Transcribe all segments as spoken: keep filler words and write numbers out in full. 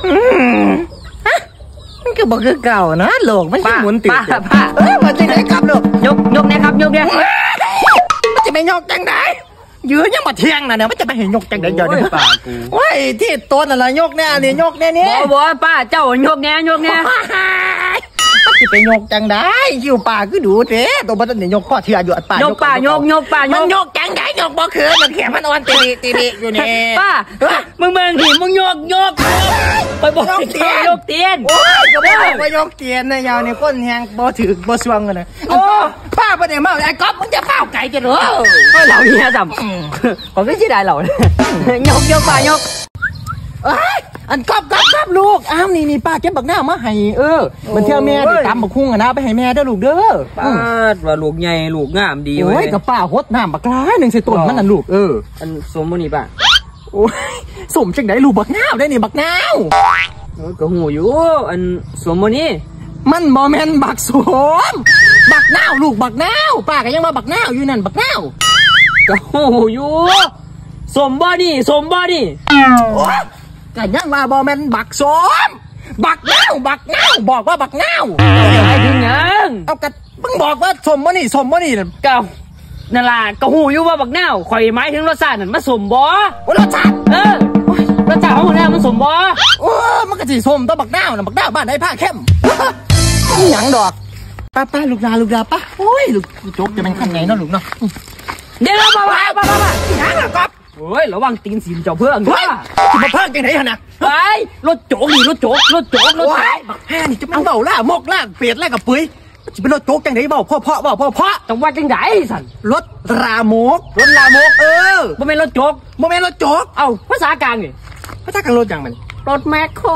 มันก็บอกคือเก่านะโลกมันก็หมุนติดป้าป้าเออมันจะไหนครับลูกยกยกเนี่ยครับยกเนี่ยมันจะไปยกจังไหนยืนยังมาเที่ยงนะเนี่ยมันจะไปเห็นยกจังไหนเดี๋ยวนี้ป้ากูว้ายที่ต้นอะไรยกเนี่ยนี่ยกเนี่ยนี่บอกบอกป้าเจ้ายกเนี่ยยกเนี่ยมันจะไปยกจังได้คิวป่าคือดูเด้ตัวมันเนี่ยยกพ่อเถื่อหยดป่ายกป่ายกยกป่ายกมันยกจังได้ยกบ่คือมันแข็งมันอ่อนตีตีตีอยู่นี่ป้ามึงเบิ่งดิมึงยกยกไปบอกยกเตียนยกเตียนโอ้ยก็บอกว่ายกเตียนนะยาวเนี่ยก้นแหงบ่ถือบ่สวงกันนะโอ้ป้าประเดี๋ยวมาไอ้ก๊อฟมึงจะเฝ้าไก่จะเหรอเราเนี่ยจำผมก็ชี้ได้เรายกยกป่ายกอันก๊อฟก๊อฟก๊อฟลูกอ้าวนี่นี่ป้าเก็บบักหน้ามาให้เออมันเที่ยวแม่ได้ตำบักคุ้งอะนะไปให้แม่ได้ลูกเด้อป้าว่าลูกใหญ่ลูกงามดีโอ้ยกับป้าฮดน้ำบักร้ายหนึ่งใส่ต้นมันน่ะลูกเอออันสมบูรณ์นี่ป้าโอ้ยสมจังไดลูกบักหน้าได้นี่บักหน้าก็หูอยู่อันสมบูรณ์นี่มันบอแมนบักสมบักหน้าลูกบักหน้าป้าก็ยังมาบักหน้าอยู่นั่นบักหน้าก็หูอยู่สมบูรณ์นี่สมบูรณ์นี่ก็ยังว่าบอแมนบักสมบักเน่าบักเน่าบอกว่าบักเน่าไอ้ถึงยังเอากระมึงบอกว่าสมบ่นี่สมบ่นี่เก่านั่นล่ะก็หูอยู่ว่าบักเน่าข่อยไม้ถึงรสชาตินั่นมาสมบ่รสชาติเออรสชาติของบักเน่ามันสมบ่โอ้มันก็สิสมต้องบักเน่าน่ะบักเน่าบ้านได้ผ้าเข้มหยังดอกป้าป้าลูกดาลูกดาป้าโอ้ยลูกโจ๊กจะเป็นขั้นไงเนาะลูกเนาะเดี๋ยวป้าป้าป้าป้าหยังล่ะก๊อฟโอ้ยระวังตีนสีเจ้าเพื่อนว่าจะมาเพิ่งยังไงฮะนะไปรถโจ๊กนี่รถโจ๊กรถโจ๊กรถโจ๊กบักแห่นี่จะมันเบาล่ามกล่าเปียดล่ากับปุ้ยจะเป็นรถโจ๊กจังไหนเบาพ่อพ่อเบาพ่อพ่อจังหวัดจังไหนสันรถรามกรถรามกเออบ่เป็นรถโจ๊กบ่เป็นรถโจ๊กเอ้าภาษากลางนี่ภาษากลางรถจังมันรถแมคโคร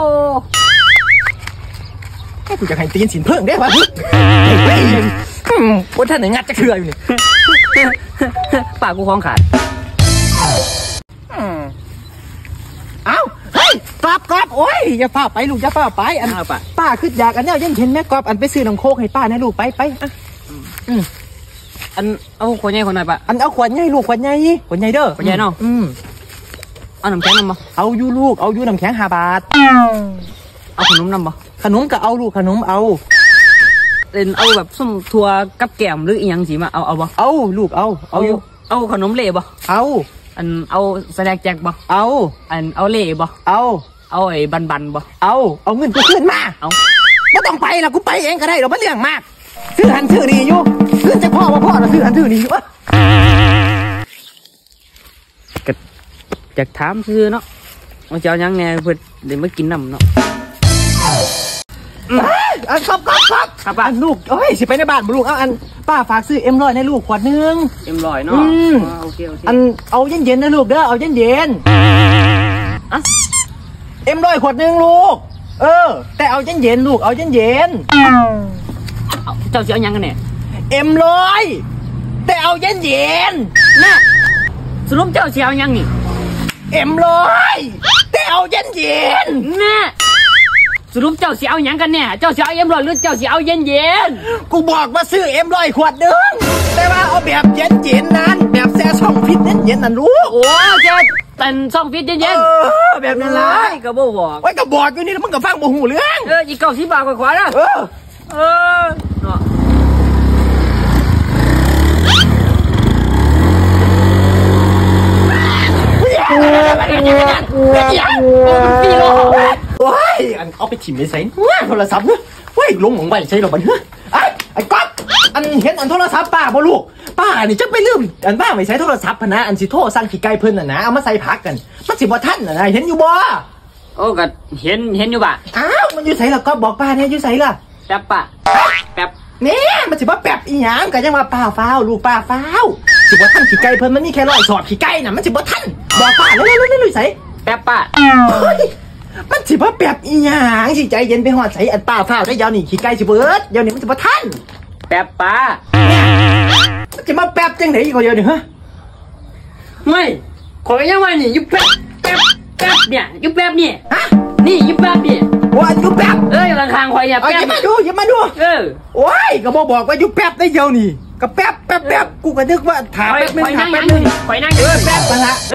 แค่กูจะให้ตีนสินเพิ่งได้ปะว่าท่านไหนงัดจะเถื่ออยู่นี่ปากกูคล้องขาดเอ้าเฮ้ยกอบกอบโอ้ยอย่าป้าไปลูกอย่าป้าไปอันป้าขึ้นอยากอันเนี้ยยังเห็นแม่กอบอันไปซื้อน้ำโคกให้ป้านะลูกไปไปอันเอาขวดใหญ่ขวดหน่อยปะอันเอาขวดใหญ่ลูกขวดใหญ่ขวดใหญ่เด้อขวดใหญ่เนาะอืมเอาน้ำแข็งนำบ่เอาอยู่ลูกเอาอยู่น้ำแข็งห้าบาทเอาขนมนำบ่ขนมก็เอาลูกขนมเอาเป็นเอาแบบส้มถั่วกับแกมหรืออีหยังสิมาเอาเอาบ่เอาลูกเอาเอาอยู่เอาขนมเล่บ่เอาอันเอาแสดงแจกบ่เอาอันเอาเล่บ่เอาเอาไอ้บันบันบ่เอาเอาเงินกูขึ้นมาเอาไม่ต้องไปละกูไปเองก็ได้เราไม่เรื่องมากซื้อหันซื้อนี่อยู่ขึ้นจะพ่อว่าพ่อเราซื้อหันซื้อนี่อยู่วะก็จะถามซื้อเนาะเอาเจ้ายังไงเพื่อเดี๋ยวมากินน้ำเนาะอันครับครับครับครับอันลูกเอ้ยสิไปในบ้านบุลูกเอาอันป้าฝากซื้อเอ็มร้อยในลูกขวดนึงเอ็มร้อยเนาะโอเคโอเคอันเอาเย็นเย็นนะลูกเด้อเอาเย็นเย็นอะเอ็มร้อยขวดนึงลูกเออแต่เอาเย็นเย็นลูกเอาเย็นเย็นเจ้าเสียยังกันเนี่ยเอ็มร้อยแต่เอาเย็นเย็นน่ะสรุปเจ้าเสียยังนี่เอ็มร้อยแต่เอาเย็นเย็นน่ะสรุปเจ้าเสียเอาอย่างกันเนี่ยเจ้าเสียเอาเอ็มร้อยหรือเจ้าเสียเอาเย็นเย็นกูบอกว่าซื้อเอ็มร้อยขวดนึงแต่ว่าเอาแบบเย็นเย็นนั้นแบบแซ่ช่องฟิตเย็นเย็นนั่นรู้โอ้เจ้าเป็นช่องฟิตเย็นเย็นแบบนั้นละก็บ่บอกไว้ก็บอกอยู่นี่แล้วมึงก็ฟังบ่หูเรื่องเอออีกเก้าสิบบาทกว่าๆนะเออเออเนาะว้ายอันเอาไปถิ่มในใส่ว้าโทรศัพท์เนอะว้ายลงหมองใบใช้เราบันเฮ้ยไอ้ไอ้ก๊อฟอันเห็นอันโทรศัพท์ป้าบ่ลูกป้านี่จะไปลืมอันป้าไม่ใช้โทรศัพท์พนะอันสิโทรสั่งขี้ไก่เพิ่นน่ะนะเอามาใส่พักกันมันสิบ่ทันน่ะนะเห็นอยู่บ่โอ้ก็เห็นเห็นอยู่บ่อ้าวมันอยู่ใส่ล่ะก๊อฟบอกป้าเนี่ยอยู่ใส่ล่ะแป๊บป้าแป๊บเนี่ยมันสิบ่แป๊บอีหยังก็ยังว่าป้าฟ้าวลูกป้าฟ้าวสิบ่ทันขี้ไก่เพิ่นมันมีแค่ร้อยสอบขี้ไก่น่ะมันสิบ่ทันบอกป้าเร็วๆๆๆใส่แป๊บป้ามันสิบ่แป๊บอีหยังสิใจเย็นไปหอดใส่อันป้าฟ้าวได้ยาวนี่ขี้ไก่สิเบิดยาวนี่มันสิบ่ทันแป๊บป้ามันจะมาแป๊บจังไหนอีกเดียวนี่ฮะไม่ขอยังว่านี่ยุบแป๊บแป๊บแป๊บเนี่ยยุบแป๊บนี่ฮะนี่ยุบแป๊บนี่ว่ายุบแป๊บเอ้ยราคาควายเนี่ยแป๊บอย่ามาดูอย่ามาดูเออโอ้ยก็บอกว่ายุบแป๊บได้ยาวนี่ก็แป๊บแป๊บแป๊บกูก็นึกว่าถามแป๊บนึงถามแป๊บนึงข่อยนั่งอยู่แป๊บมาละ